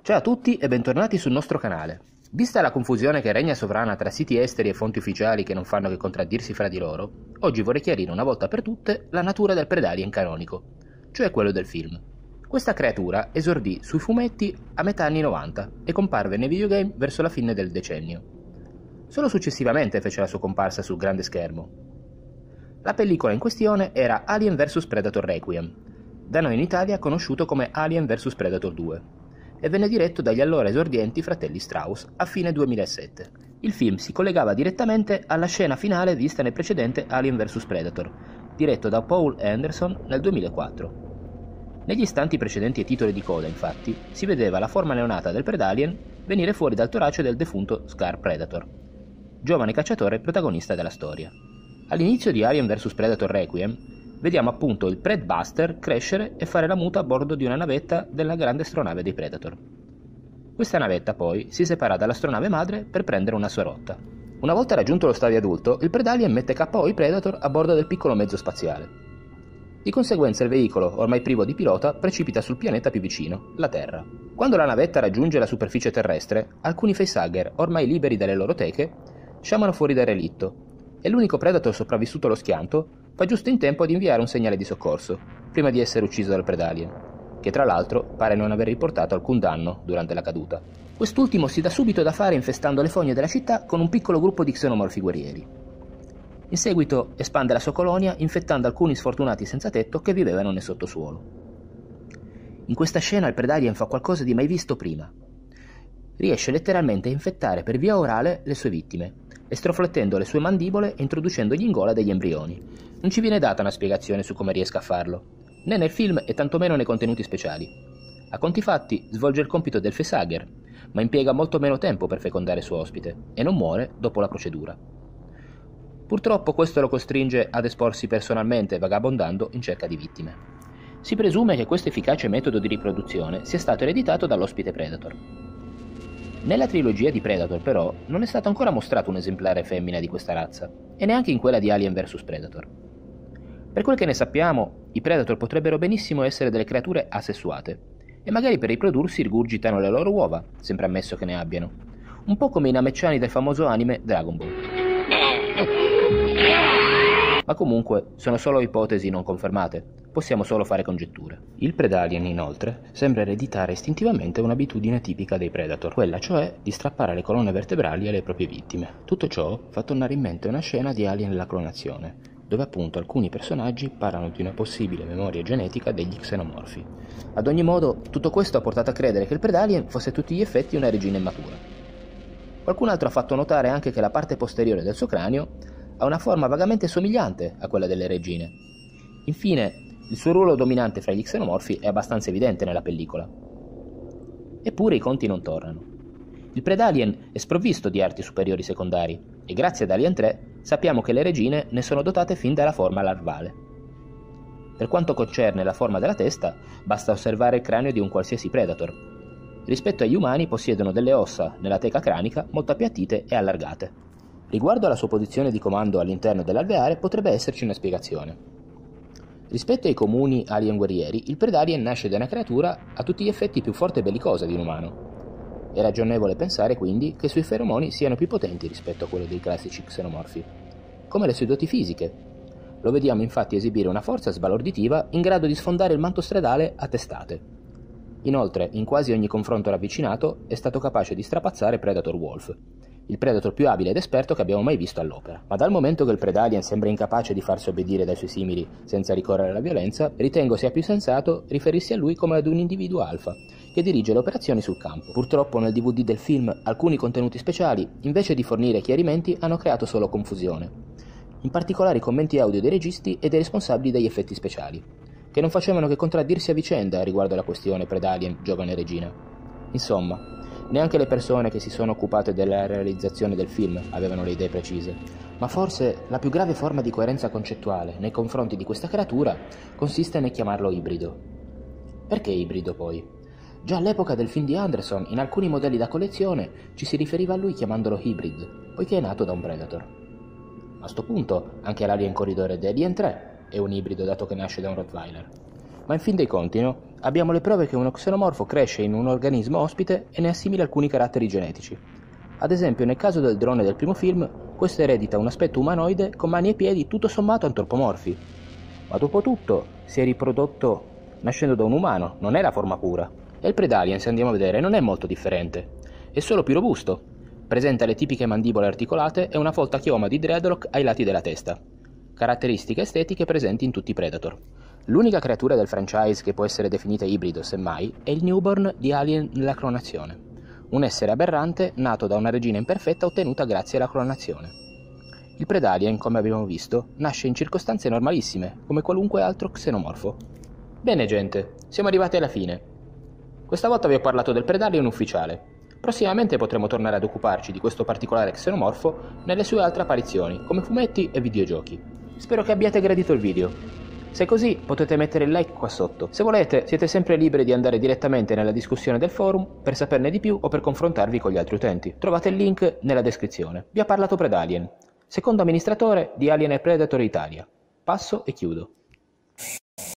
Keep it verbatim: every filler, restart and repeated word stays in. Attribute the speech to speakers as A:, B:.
A: Ciao a tutti e bentornati sul nostro canale. Vista la confusione che regna sovrana tra siti esteri e fonti ufficiali che non fanno che contraddirsi fra di loro, oggi vorrei chiarire una volta per tutte la natura del Predalien canonico, cioè quello del film. Questa creatura esordì sui fumetti a metà anni novanta e comparve nei videogame verso la fine del decennio. Solo successivamente fece la sua comparsa sul grande schermo. La pellicola in questione era Alien versus. Predator Requiem, da noi in Italia conosciuto come Alien versus. Predator due, e venne diretto dagli allora esordienti fratelli Strauss a fine duemilasette. Il film si collegava direttamente alla scena finale vista nel precedente Alien versus. Predator, diretto da Paul Anderson nel duemilaquattro. Negli istanti precedenti ai titoli di coda, infatti, si vedeva la forma neonata del Predalien venire fuori dal torace del defunto Scar Predator, giovane cacciatore protagonista della storia. All'inizio di Alien versus. Predator Requiem vediamo appunto il Predbuster crescere e fare la muta a bordo di una navetta della grande astronave dei Predator. Questa navetta poi si separa dall'astronave madre per prendere una sua rotta. Una volta raggiunto lo stadio adulto, il Predalien mette K O i Predator a bordo del piccolo mezzo spaziale. Di conseguenza il veicolo, ormai privo di pilota, precipita sul pianeta più vicino, la Terra. Quando la navetta raggiunge la superficie terrestre, alcuni facehugger, ormai liberi dalle loro teche, sciamano fuori dal relitto, e l'unico Predator sopravvissuto allo schianto fa giusto in tempo ad inviare un segnale di soccorso, prima di essere ucciso dal Predalien, che tra l'altro pare non aver riportato alcun danno durante la caduta. Quest'ultimo si dà subito da fare infestando le fogne della città con un piccolo gruppo di xenomorfi guerrieri. In seguito espande la sua colonia infettando alcuni sfortunati senza tetto che vivevano nel sottosuolo. In questa scena il Predalien fa qualcosa di mai visto prima. Riesce letteralmente a infettare per via orale le sue vittime, estroflettendo le sue mandibole e introducendogli in gola degli embrioni. Non ci viene data una spiegazione su come riesca a farlo, né nel film e tantomeno nei contenuti speciali. A conti fatti svolge il compito del facehugger, ma impiega molto meno tempo per fecondare il suo ospite e non muore dopo la procedura. Purtroppo questo lo costringe ad esporsi personalmente vagabondando in cerca di vittime. Si presume che questo efficace metodo di riproduzione sia stato ereditato dall'ospite Predator. Nella trilogia di Predator, però, non è stato ancora mostrato un esemplare femmina di questa razza, e neanche in quella di Alien versus. Predator. Per quel che ne sappiamo, i Predator potrebbero benissimo essere delle creature asessuate, e magari per riprodursi rigurgitano le loro uova, sempre ammesso che ne abbiano, un po' come i namekiani del famoso anime Dragon Ball. Ma comunque sono solo ipotesi non confermate, possiamo solo fare congetture. Il Predalien, inoltre, sembra ereditare istintivamente un'abitudine tipica dei Predator, quella cioè di strappare le colonne vertebrali alle proprie vittime. Tutto ciò fa tornare in mente una scena di Alien la clonazione, dove appunto alcuni personaggi parlano di una possibile memoria genetica degli xenomorfi. Ad ogni modo, tutto questo ha portato a credere che il Predalien fosse a tutti gli effetti una regina immatura. Qualcun altro ha fatto notare anche che la parte posteriore del suo cranio ha una forma vagamente somigliante a quella delle regine. Infine, il suo ruolo dominante fra gli xenomorfi è abbastanza evidente nella pellicola. Eppure i conti non tornano. Il Predalien è sprovvisto di arti superiori secondari, e grazie ad Alien tre sappiamo che le regine ne sono dotate fin dalla forma larvale. Per quanto concerne la forma della testa, basta osservare il cranio di un qualsiasi Predator. Rispetto agli umani possiedono delle ossa nella teca cranica molto appiattite e allargate. Riguardo alla sua posizione di comando all'interno dell'alveare potrebbe esserci una spiegazione. Rispetto ai comuni alien guerrieri, il Predalien nasce da una creatura a tutti gli effetti più forte e bellicosa di un umano. È ragionevole pensare quindi che i suoi feromoni siano più potenti rispetto a quelli dei classici xenomorfi, come le sue doti fisiche. Lo vediamo infatti esibire una forza sbalorditiva in grado di sfondare il manto stradale a testate. Inoltre, in quasi ogni confronto ravvicinato, è stato capace di strapazzare Predator Wolf, il Predator più abile ed esperto che abbiamo mai visto all'opera. Ma dal momento che il Predalien sembra incapace di farsi obbedire dai suoi simili senza ricorrere alla violenza, ritengo sia più sensato riferirsi a lui come ad un individuo alfa, che dirige le operazioni sul campo. Purtroppo nel D V D del film alcuni contenuti speciali, invece di fornire chiarimenti, hanno creato solo confusione. In particolare i commenti audio dei registi e dei responsabili degli effetti speciali, che non facevano che contraddirsi a vicenda riguardo alla questione Predalien giovane regina. Insomma, neanche le persone che si sono occupate della realizzazione del film avevano le idee precise, ma forse la più grave forma di coerenza concettuale nei confronti di questa creatura consiste nel chiamarlo ibrido. Perché ibrido poi? Già all'epoca del film di Anderson, in alcuni modelli da collezione ci si riferiva a lui chiamandolo hybrid, poiché è nato da un Predator. A sto punto anche l'Alien Corridore di Alien tre è un ibrido dato che nasce da un Rottweiler. Ma in fin dei conti, no? abbiamo le prove che uno xenomorfo cresce in un organismo ospite e ne assimila alcuni caratteri genetici. Ad esempio, nel caso del drone del primo film, questo eredita un aspetto umanoide con mani e piedi tutto sommato antropomorfi. Ma dopo tutto, si è riprodotto nascendo da un umano, non è la forma pura. E il Predalien, se andiamo a vedere, non è molto differente. È solo più robusto. Presenta le tipiche mandibole articolate e una folta chioma di dreadlock ai lati della testa. Caratteristiche estetiche presenti in tutti i Predator. L'unica creatura del franchise che può essere definita ibrido, semmai, è il newborn di Alien la clonazione. Un essere aberrante nato da una regina imperfetta ottenuta grazie alla clonazione. Il Predalien, come abbiamo visto, nasce in circostanze normalissime, come qualunque altro xenomorfo. Bene gente, siamo arrivati alla fine. Questa volta vi ho parlato del Predalien ufficiale. Prossimamente potremo tornare ad occuparci di questo particolare xenomorfo nelle sue altre apparizioni, come fumetti e videogiochi. Spero che abbiate gradito il video. Se è così, potete mettere il like qua sotto. Se volete, siete sempre liberi di andare direttamente nella discussione del forum per saperne di più o per confrontarvi con gli altri utenti. Trovate il link nella descrizione. Vi ha parlato Predalien, secondo amministratore di Alien e Predator Italia. Passo e chiudo.